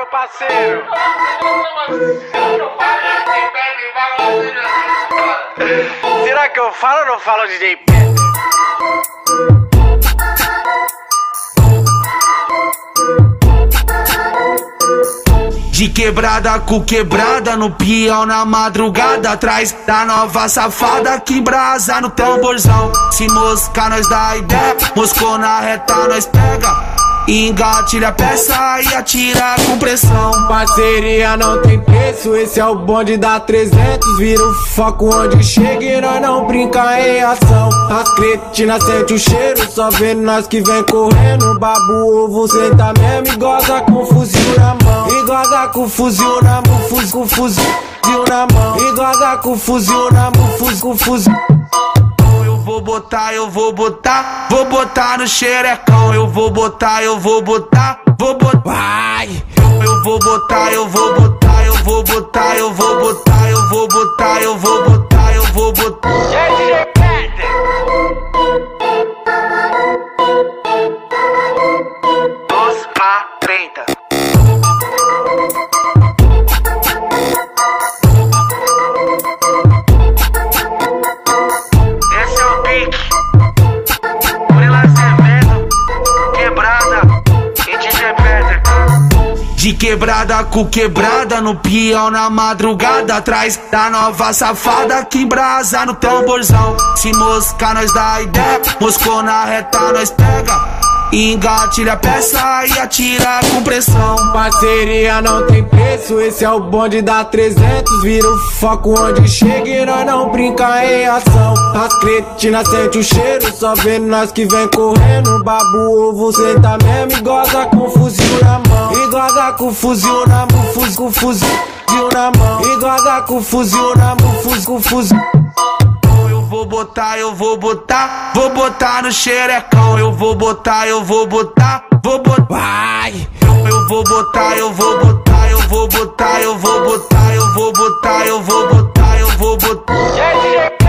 meu parceiro. Será que eu falo ou não falo, DJ Peter? De quebrada com quebrada, no peão na madrugada, atrás da nova safada que brasa no tamborzão. Se moscar nós dá ideia, moscou na reta nós pega, engatilha a peça e atira com pressão. Parceria não tem preço, esse é o bonde da 300. Vira o foco onde chega e nós não brinca em ação. As cretinas sente o cheiro, só vendo nós que vem correndo. Babu ovo senta mesmo e goza com fuzil na mão. E goza com fuzil na mão, com fuzil na mão. E goza com fuzil na mão, com fuzil. Vou botar no xerecão. Eu vou botar. Vai! Eu vou botar. E aí, DJ Peter? Dos a 30. Esse é o pique. Murilo Azevedo, quebrada e DJ Peter. De quebrada com quebrada, no peão na madrugada, atrás da nova safada que brasa no tamborzão. Se moscar nós dá ideia, moscou na reta nós pega, engatilha a peça e atira com pressão. Parceria não tem preço, esse é o bonde da 300. Vira o foco onde chega e nós não brinca em ação. As cretinas sente o cheiro, só vendo nós que vem correndo. Babu ovo senta mesmo e goza com fuzil na mão. E goza com fuzil na mão, com fuzil na mão. E goza com fuzil na mão, com fuzil. Vou botar no xerecão. Eu vou botar. Vai! Eu vou botar. E aí, DJ Peter?